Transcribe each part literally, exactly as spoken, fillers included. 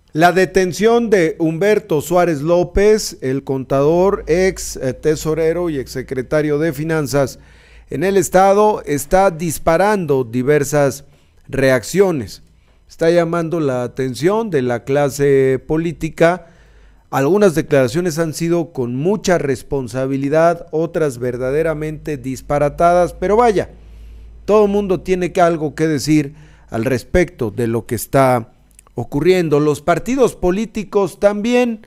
La detención de Humberto Suárez López, el contador, ex tesorero y ex secretario de Finanzas en el Estado, está disparando diversas reacciones. Está llamando la atención de la clase política. Algunas declaraciones han sido con mucha responsabilidad, otras verdaderamente disparatadas, pero vaya, todo el mundo tiene algo que decir al respecto de lo que está ocurriendo. Los partidos políticos también,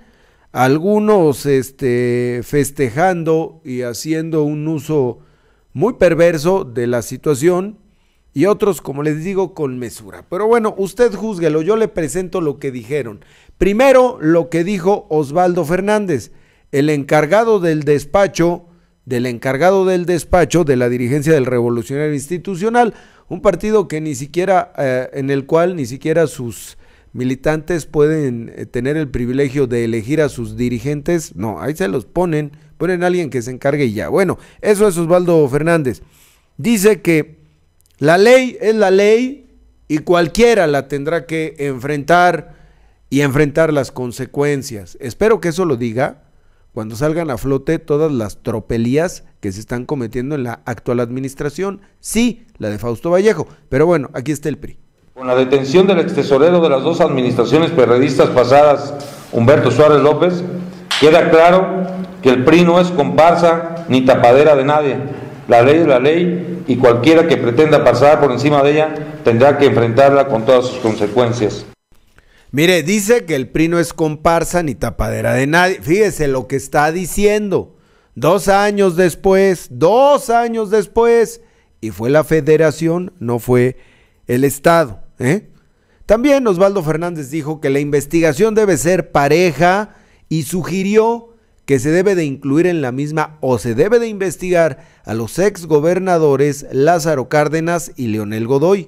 algunos este, festejando y haciendo un uso muy perverso de la situación, y otros, como les digo, con mesura. Pero bueno, usted júzguelo, yo le presento lo que dijeron. Primero, lo que dijo Osvaldo Fernández, el encargado del despacho, del encargado del despacho de la dirigencia del Revolucionario Institucional, un partido que ni siquiera, eh, en el cual ni siquiera sus militantes pueden eh, tener el privilegio de elegir a sus dirigentes. No, ahí se los ponen, ponen a alguien que se encargue y ya. Bueno, eso es Osvaldo Fernández. Dice que la ley es la ley y cualquiera la tendrá que enfrentar y enfrentar las consecuencias. Espero que eso lo diga cuando salgan a flote todas las tropelías que se están cometiendo en la actual administración. Sí, la de Fausto Vallejo, pero bueno, aquí está el P R I. Con la detención del extesorero de las dos administraciones perredistas pasadas, Humberto Suárez López, queda claro que el P R I no es comparsa ni tapadera de nadie. La ley es la ley y cualquiera que pretenda pasar por encima de ella tendrá que enfrentarla con todas sus consecuencias. Mire, dice que el P R I no es comparsa ni tapadera de nadie. Fíjese lo que está diciendo. Dos años después, dos años después, y fue la Federación, no fue el Estado, ¿eh? También Osvaldo Fernández dijo que la investigación debe ser pareja y sugirió que se debe de incluir en la misma o se debe de investigar a los ex gobernadores Lázaro Cárdenas y Leonel Godoy.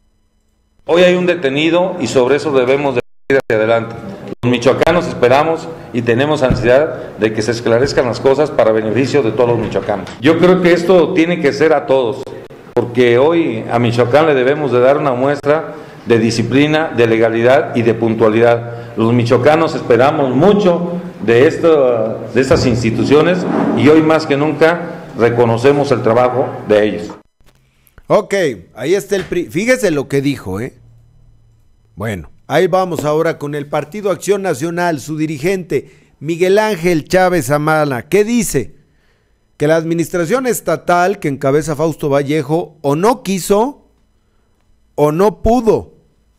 Hoy hay un detenido y sobre eso debemos de ir hacia adelante. Los michoacanos esperamos y tenemos ansiedad de que se esclarezcan las cosas para beneficio de todos los michoacanos. Yo creo que esto tiene que ser a todos, porque hoy a Michoacán le debemos de dar una muestra de disciplina, de legalidad y de puntualidad. Los michoacanos esperamos mucho de, esto, de estas instituciones y hoy más que nunca reconocemos el trabajo de ellos. Ok, ahí está el P R I. Fíjese lo que dijo, ¿eh? Bueno, ahí vamos ahora con el Partido Acción Nacional, su dirigente Miguel Ángel Chávez Amala. ¿Qué dice? Que la administración estatal que encabeza Fausto Vallejo o no quiso o no pudo,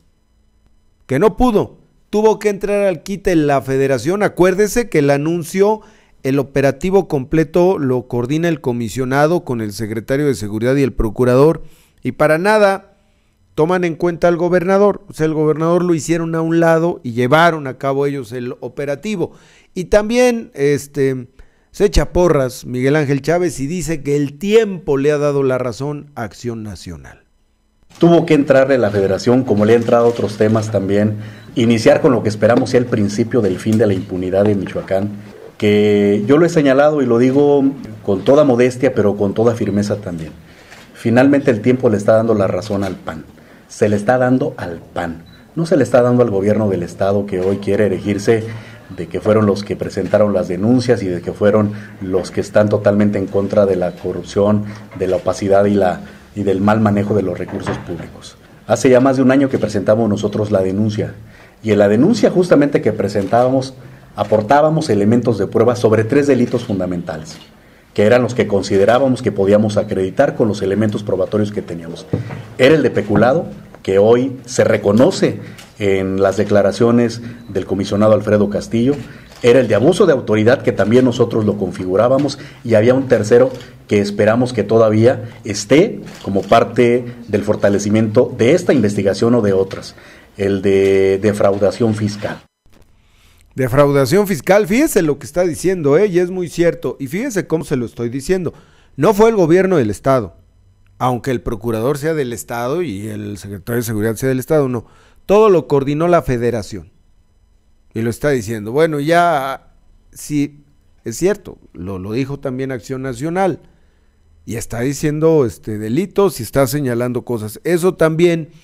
que no pudo, tuvo que entrar al quite en la Federación. Acuérdese que el anuncio, el operativo completo lo coordina el comisionado con el secretario de Seguridad y el procurador, y para nada toman en cuenta al gobernador. O sea, el gobernador lo hicieron a un lado y llevaron a cabo ellos el operativo. Y también este se echa porras Miguel Ángel Chávez y dice que el tiempo le ha dado la razón a Acción Nacional. Tuvo que entrarle la Federación, como le ha entrado a otros temas también, iniciar con lo que esperamos sea el principio del fin de la impunidad en Michoacán, que yo lo he señalado y lo digo con toda modestia, pero con toda firmeza también. Finalmente el tiempo le está dando la razón al P A N, se le está dando al P A N, no se le está dando al gobierno del Estado que hoy quiere erigirse de que fueron los que presentaron las denuncias y de que fueron los que están totalmente en contra de la corrupción, de la opacidad y la y del mal manejo de los recursos públicos. Hace ya más de un año que presentamos nosotros la denuncia, y en la denuncia justamente que presentábamos, aportábamos elementos de prueba sobre tres delitos fundamentales, que eran los que considerábamos que podíamos acreditar con los elementos probatorios que teníamos. Era el de peculado, que hoy se reconoce en las declaraciones del comisionado Alfredo Castillo, era el de abuso de autoridad, que también nosotros lo configurábamos, y había un tercero que esperamos que todavía esté como parte del fortalecimiento de esta investigación o de otras, el de defraudación fiscal. Defraudación fiscal, fíjese lo que está diciendo, ¿eh? Y es muy cierto, y fíjese cómo se lo estoy diciendo. No fue el gobierno del Estado, aunque el procurador sea del Estado y el secretario de Seguridad sea del Estado, no. Todo lo coordinó la Federación. Y lo está diciendo. Bueno, ya, sí, es cierto, lo, lo dijo también Acción Nacional, y está diciendo este, delitos y está señalando cosas. Eso también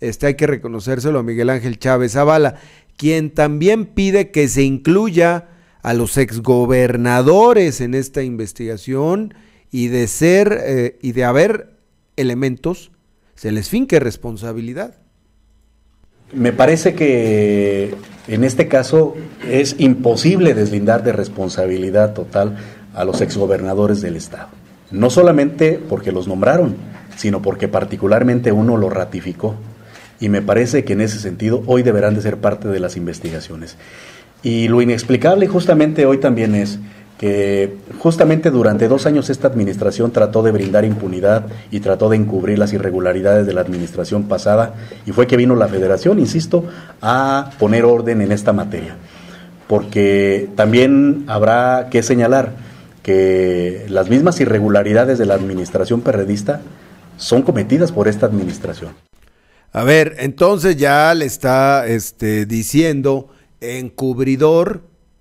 este, hay que reconocérselo a Miguel Ángel Chávez Zavala, quien también pide que se incluya a los exgobernadores en esta investigación y de ser eh, y de haber elementos, se les finque responsabilidad. Me parece que en este caso es imposible deslindar de responsabilidad total a los exgobernadores del estado. No solamente porque los nombraron, sino porque particularmente uno lo ratificó. Y me parece que en ese sentido hoy deberán de ser parte de las investigaciones. Y lo inexplicable justamente hoy también es que justamente durante dos años esta administración trató de brindar impunidad y trató de encubrir las irregularidades de la administración pasada, y fue que vino la Federación, insisto, a poner orden en esta materia. Porque también habrá que señalar que las mismas irregularidades de la administración perredista son cometidas por esta administración. A ver, entonces ya le está este, diciendo encubridor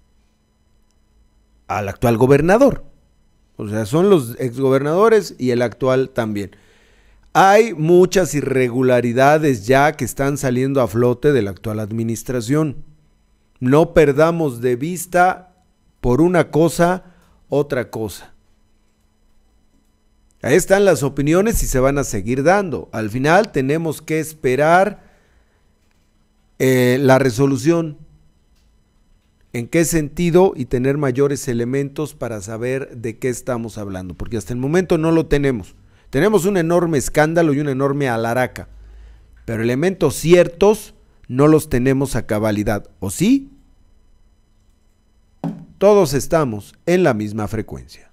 al actual gobernador. O sea, son los exgobernadores y el actual también. Hay muchas irregularidades ya que están saliendo a flote de la actual administración. No perdamos de vista por una cosa, otra cosa. Ahí están las opiniones y se van a seguir dando. Al final tenemos que esperar eh, la resolución. ¿En qué sentido? Y tener mayores elementos para saber de qué estamos hablando, porque hasta el momento no lo tenemos. Tenemos un enorme escándalo y una enorme alaraca, pero elementos ciertos no los tenemos a cabalidad, ¿o sí? Todos estamos en la misma frecuencia.